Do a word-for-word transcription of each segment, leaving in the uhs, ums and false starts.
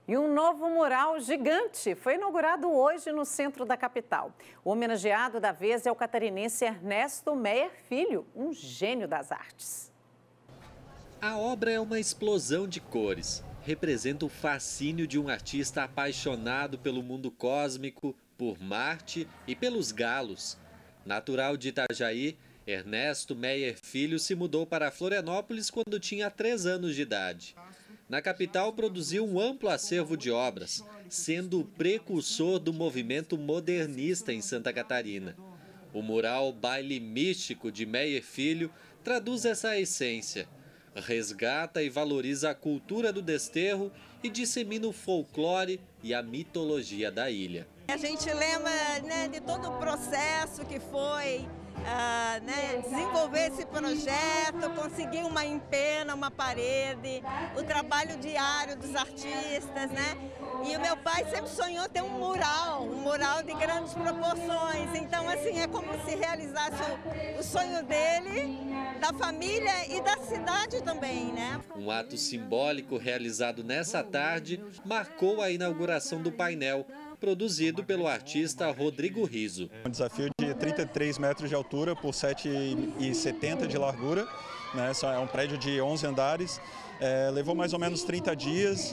E um novo mural gigante foi inaugurado hoje no centro da capital. O homenageado da vez é o catarinense Ernesto Meyer Filho, um gênio das artes. A obra é uma explosão de cores. Representa o fascínio de um artista apaixonado pelo mundo cósmico, por Marte e pelos galos. Natural de Itajaí, Ernesto Meyer Filho se mudou para Florianópolis quando tinha três anos de idade. Na capital, produziu um amplo acervo de obras, sendo o precursor do movimento modernista em Santa Catarina. O mural Baile Místico de Meyer Filho traduz essa essência. Resgata e valoriza a cultura do desterro e dissemina o folclore e a mitologia da ilha. A gente lembra, né, de todo o processo que foi uh, né, desenvolver esse projeto, conseguir uma empena, uma parede, o trabalho diário dos artistas, né? E o meu pai sempre sonhou ter um mural, um mural de grandes proporções. Então, assim, é como se realizasse o, o sonho dele, da família e da cidade também, né? Um ato simbólico realizado nessa tarde marcou a inauguração do painel, produzido pelo artista Rodrigo Riso. Um desafio de trinta e três metros de altura por sete e setenta de largura, né? É um prédio de onze andares, é, levou mais ou menos trinta dias,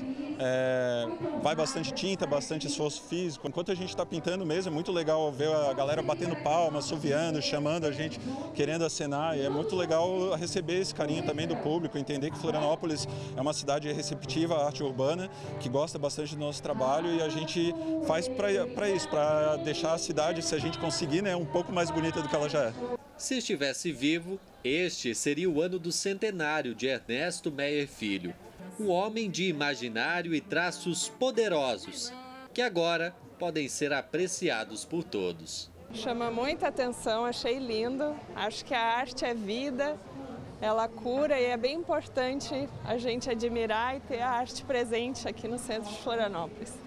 é, vai bastante tinta, bastante esforço físico. Enquanto a gente está pintando mesmo, é muito legal ver a galera batendo palmas, assoviando, chamando a gente, querendo acenar. E é muito legal receber esse carinho também do público, entender que Florianópolis é uma cidade receptiva à arte urbana, que gosta bastante do nosso trabalho e a gente faz para isso, para deixar a cidade, se a gente conseguir, né, um pouco mais bonita do que ela já é. Se estivesse vivo, este seria o ano do centenário de Ernesto Meyer Filho. Um homem de imaginário e traços poderosos, que agora podem ser apreciados por todos. Chama muita atenção, achei lindo. Acho que a arte é vida, ela cura e é bem importante a gente admirar e ter a arte presente aqui no centro de Florianópolis.